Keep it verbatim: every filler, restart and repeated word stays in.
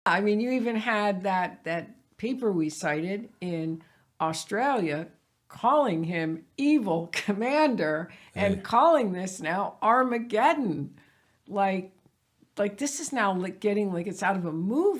I mean, you even had that that paper we cited in Australia calling him evil commander and Hey. calling this now Armageddon. Like, like this is now like getting like it's out of a movie.